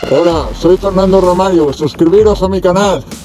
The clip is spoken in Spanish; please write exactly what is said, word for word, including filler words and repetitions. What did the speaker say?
Hola, soy Fernando Romario, suscribiros a mi canal.